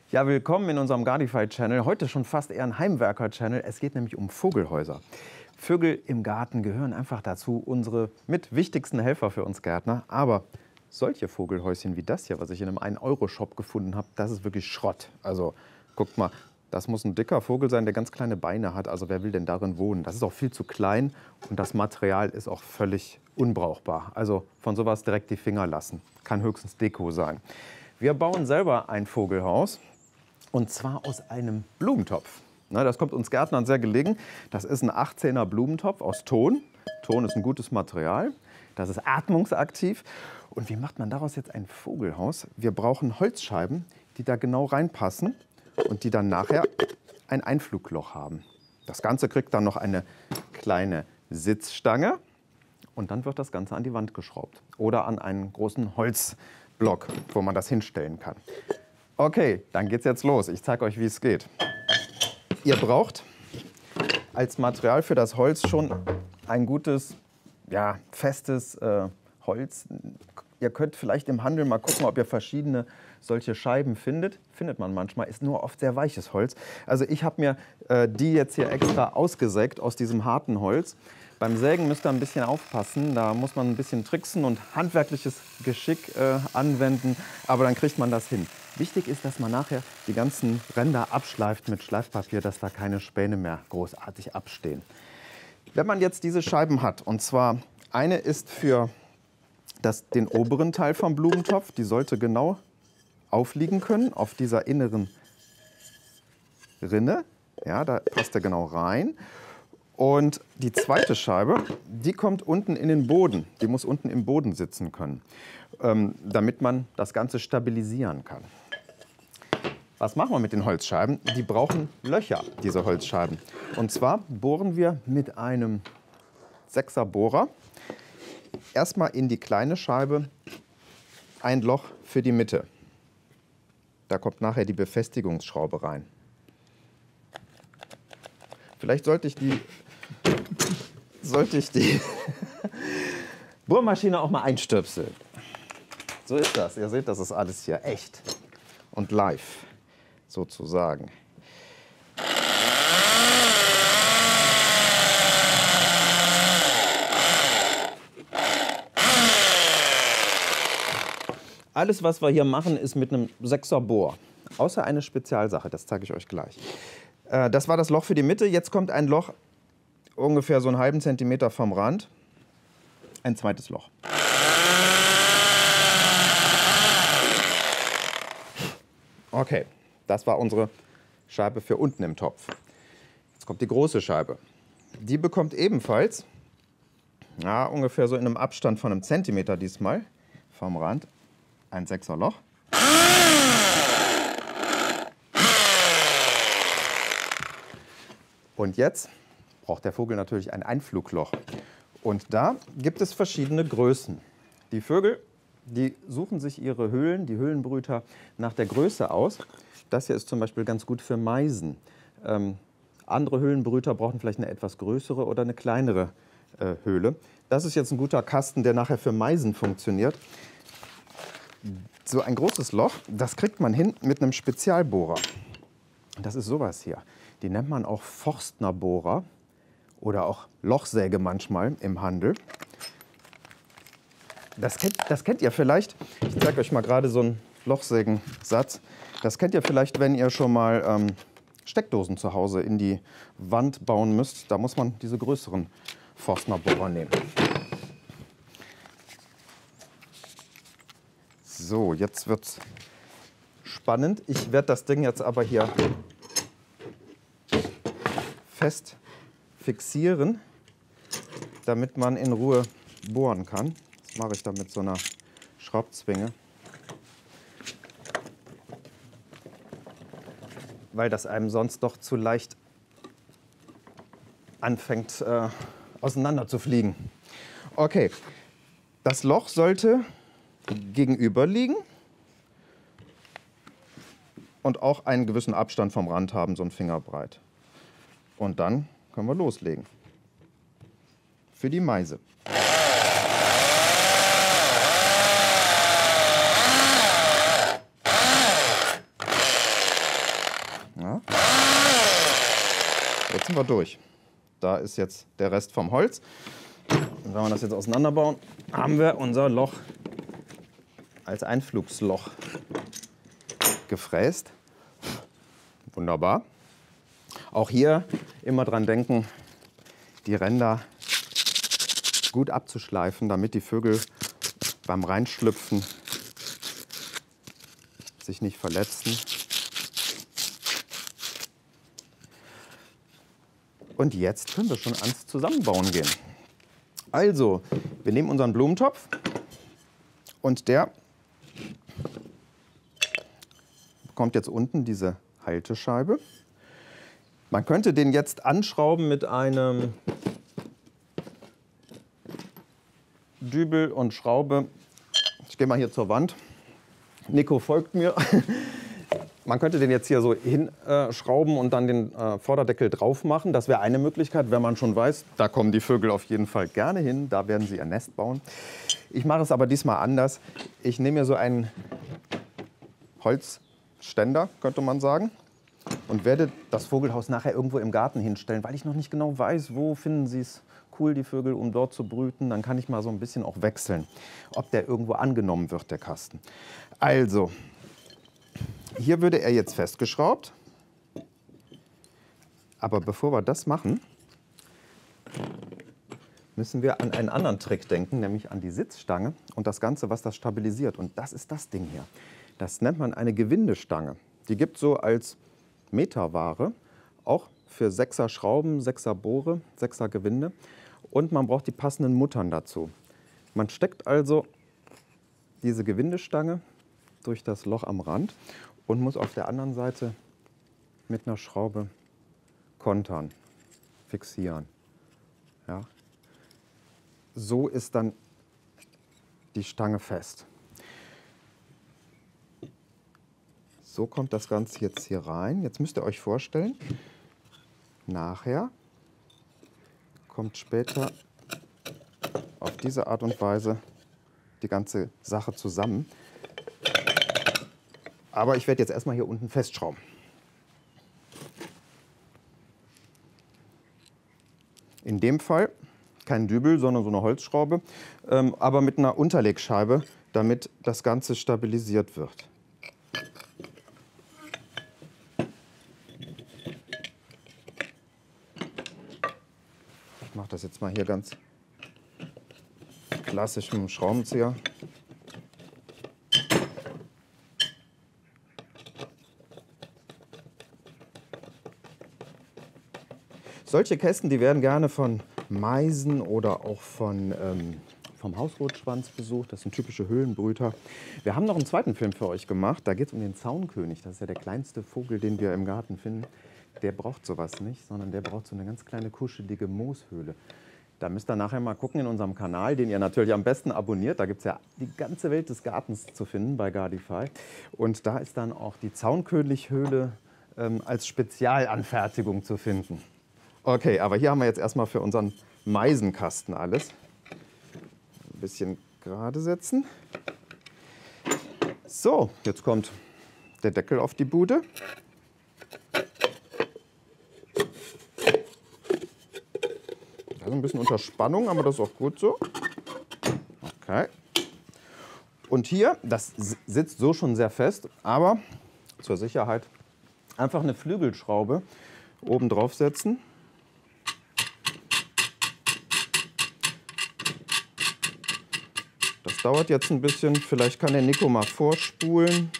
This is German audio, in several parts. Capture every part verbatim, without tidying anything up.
Ja, willkommen in unserem Gardify-Channel. Heute schon fast eher ein Heimwerker-Channel. Es geht nämlich um Vogelhäuser. Vögel im Garten gehören einfach dazu, unsere mit wichtigsten Helfer für uns Gärtner. Aber solche Vogelhäuschen wie das hier, was ich in einem ein Euro Shop gefunden habe, das ist wirklich Schrott. Also guckt mal, das muss ein dicker Vogel sein, der ganz kleine Beine hat. Also wer will denn darin wohnen? Das ist auch viel zu klein und das Material ist auch völlig unbrauchbar. Also von sowas direkt die Finger lassen. Kann höchstens Deko sein. Wir bauen selber ein Vogelhaus. Und zwar aus einem Blumentopf. Na, das kommt uns Gärtnern sehr gelegen. Das ist ein achtzehner Blumentopf aus Ton. Ton ist ein gutes Material. Das ist atmungsaktiv. Und wie macht man daraus jetzt ein Vogelhaus? Wir brauchen Holzscheiben, die da genau reinpassen und die dann nachher ein Einflugloch haben. Das Ganze kriegt dann noch eine kleine Sitzstange. Und dann wird das Ganze an die Wand geschraubt. Oder an einen großen Holzblock, wo man das hinstellen kann. Okay, dann geht's jetzt los. Ich zeige euch, wie es geht. Ihr braucht als Material für das Holz schon ein gutes, ja, festes äh, Holz. Ihr könnt vielleicht im Handel mal gucken, ob ihr verschiedene solche Scheiben findet. Findet man manchmal, ist nur oft sehr weiches Holz. Also ich habe mir äh, die jetzt hier extra ausgesägt aus diesem harten Holz. Beim Sägen müsst ihr ein bisschen aufpassen, da muss man ein bisschen tricksen und handwerkliches Geschick äh, anwenden, aber dann kriegt man das hin. Wichtig ist, dass man nachher die ganzen Ränder abschleift mit Schleifpapier, dass da keine Späne mehr großartig abstehen. Wenn man jetzt diese Scheiben hat, und zwar eine ist für das, den oberen Teil vom Blumentopf, die sollte genau aufliegen können auf dieser inneren Rinne, ja, da passt er genau rein. Und die zweite Scheibe, die kommt unten in den Boden. Die muss unten im Boden sitzen können, ähm, damit man das Ganze stabilisieren kann. Was machen wir mit den Holzscheiben? Die brauchen Löcher, diese Holzscheiben. Und zwar bohren wir mit einem Sechser Bohrer erstmal in die kleine Scheibe ein Loch für die Mitte. Da kommt nachher die Befestigungsschraube rein. Vielleicht sollte ich die sollte ich die Bohrmaschine auch mal einstöpseln. So ist das. Ihr seht, das ist alles hier echt und live, sozusagen. Alles, was wir hier machen, ist mit einem Sechser Bohr. Außer eine Spezialsache, das zeige ich euch gleich. Das war das Loch für die Mitte. Jetzt kommt ein Loch ungefähr so einen halben Zentimeter vom Rand. Ein zweites Loch. Okay, das war unsere Scheibe für unten im Topf. Jetzt kommt die große Scheibe. Die bekommt ebenfalls, ja, ungefähr so in einem Abstand von einem Zentimeter diesmal vom Rand, ein Sechser Loch. Und jetzt braucht der Vogel natürlich ein Einflugloch. Und da gibt es verschiedene Größen. Die Vögel, die suchen sich ihre Höhlen, die Höhlenbrüter, nach der Größe aus. Das hier ist zum Beispiel ganz gut für Meisen. Ähm, andere Höhlenbrüter brauchen vielleicht eine etwas größere oder eine kleinere äh, Höhle. Das ist jetzt ein guter Kasten, der nachher für Meisen funktioniert. So ein großes Loch, das kriegt man hin mit einem Spezialbohrer. Das ist sowas hier. Die nennt man auch Forstnerbohrer oder auch Lochsäge manchmal im Handel. Das kennt, das kennt ihr vielleicht. Ich zeige euch mal gerade so einen Lochsägensatz. Das kennt ihr vielleicht, wenn ihr schon mal ähm, Steckdosen zu Hause in die Wand bauen müsst. Da muss man diese größeren Forstnerbohrer nehmen. So, jetzt wird's spannend. Ich werde das Ding jetzt aber hier fest fixieren, damit man in Ruhe bohren kann. Das mache ich dann mit so einer Schraubzwinge, weil das einem sonst doch zu leicht anfängt äh, auseinander zu fliegen. Okay, das Loch sollte gegenüber liegen und auch einen gewissen Abstand vom Rand haben, so ein Fingerbreit. Und dann können wir loslegen. Für die Meise. lassen wir durch. Da ist jetzt der Rest vom Holz. Und wenn wir das jetzt auseinanderbauen, haben wir unser Loch als Einflugsloch gefräst. Wunderbar. Auch hier immer dran denken, die Ränder gut abzuschleifen, damit die Vögel beim Reinschlüpfen sich nicht verletzen. Und jetzt können wir schon ans Zusammenbauen gehen. Also, wir nehmen unseren Blumentopf und der bekommt jetzt unten diese Haltescheibe. Man könnte den jetzt anschrauben mit einem Dübel und Schraube. Ich gehe mal hier zur Wand. Nico folgt mir. Man könnte den jetzt hier so hinschrauben und dann den äh, Vorderdeckel drauf machen. Das wäre eine Möglichkeit, wenn man schon weiß, da kommen die Vögel auf jeden Fall gerne hin. Da werden sie ihr Nest bauen. Ich mache es aber diesmal anders. Ich nehme mir so einen Holzständer, könnte man sagen, und werde das Vogelhaus nachher irgendwo im Garten hinstellen, weil ich noch nicht genau weiß, wo finden sie es cool, die Vögel, um dort zu brüten. Dann kann ich mal so ein bisschen auch wechseln, ob der irgendwo angenommen wird, der Kasten. Also, hier würde er jetzt festgeschraubt. Aber bevor wir das machen, müssen wir an einen anderen Trick denken, nämlich an die Sitzstange und das Ganze, was das stabilisiert. Und das ist das Ding hier. Das nennt man eine Gewindestange. Die gibt es so als Meterware, auch für sechser Schrauben, sechser Bohre, sechser Gewinde. Und man braucht die passenden Muttern dazu. Man steckt also diese Gewindestange durch das Loch am Rand und muss auf der anderen Seite mit einer Schraube kontern, fixieren. Ja. So ist dann die Stange fest. So kommt das Ganze jetzt hier rein. Jetzt müsst ihr euch vorstellen, nachher kommt später auf diese Art und Weise die ganze Sache zusammen. Aber ich werde jetzt erstmal hier unten festschrauben. In dem Fall kein Dübel, sondern so eine Holzschraube, ähm, aber mit einer Unterlegscheibe, damit das Ganze stabilisiert wird. Ich mache das jetzt mal hier ganz klassisch mit dem Schraubenzieher. Solche Kästen, die werden gerne von Meisen oder auch von, ähm, vom Hausrotschwanz besucht. Das sind typische Höhlenbrüter. Wir haben noch einen zweiten Film für euch gemacht. Da geht es um den Zaunkönig. Das ist ja der kleinste Vogel, den wir im Garten finden. Der braucht sowas nicht, sondern der braucht so eine ganz kleine kuschelige Mooshöhle. Da müsst ihr nachher mal gucken in unserem Kanal, den ihr natürlich am besten abonniert. Da gibt es ja die ganze Welt des Gartens zu finden bei Gardify. Und da ist dann auch die Zaunkönighöhle ähm, als Spezialanfertigung zu finden. Okay, aber hier haben wir jetzt erstmal für unseren Meisenkasten alles. Ein bisschen gerade setzen. So, jetzt kommt der Deckel auf die Bude. Also ein bisschen unter Spannung, aber das ist auch gut so. Okay. Und hier, das sitzt so schon sehr fest, aber zur Sicherheit einfach eine Flügelschraube oben drauf setzen. Das dauert jetzt ein bisschen, vielleicht kann der Nico mal vorspulen.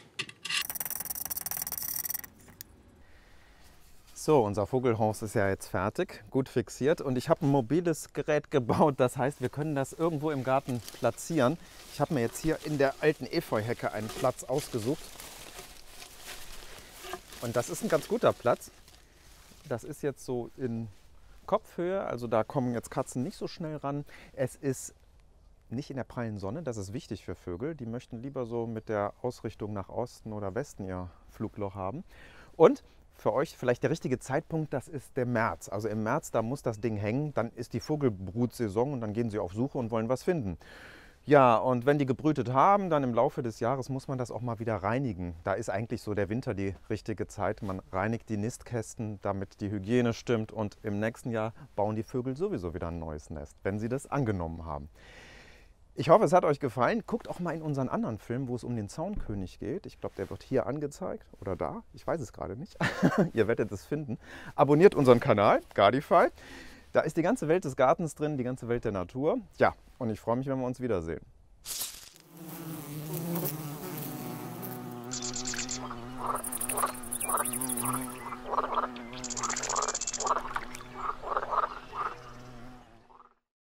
So, unser Vogelhaus ist ja jetzt fertig, gut fixiert und ich habe ein mobiles Gerät gebaut, das heißt, wir können das irgendwo im Garten platzieren. Ich habe mir jetzt hier in der alten Efeuhecke einen Platz ausgesucht und das ist ein ganz guter Platz. Das ist jetzt so in Kopfhöhe, also da kommen jetzt Katzen nicht so schnell ran. Es ist nicht in der prallen Sonne, das ist wichtig für Vögel. Die möchten lieber so mit der Ausrichtung nach Osten oder Westen ihr Flugloch haben. Und für euch vielleicht der richtige Zeitpunkt, das ist der März. Also im März, da muss das Ding hängen, dann ist die Vogelbrutsaison und dann gehen sie auf Suche und wollen was finden. Ja, und wenn die gebrütet haben, dann im Laufe des Jahres muss man das auch mal wieder reinigen. Da ist eigentlich so der Winter die richtige Zeit. Man reinigt die Nistkästen, damit die Hygiene stimmt. Und im nächsten Jahr bauen die Vögel sowieso wieder ein neues Nest, wenn sie das angenommen haben. Ich hoffe, es hat euch gefallen. Guckt auch mal in unseren anderen Film, wo es um den Zaunkönig geht. Ich glaube, der wird hier angezeigt oder da. Ich weiß es gerade nicht. Ihr werdet es finden. Abonniert unseren Kanal, Gardify. Da ist die ganze Welt des Gartens drin, die ganze Welt der Natur. Ja, und ich freue mich, wenn wir uns wiedersehen.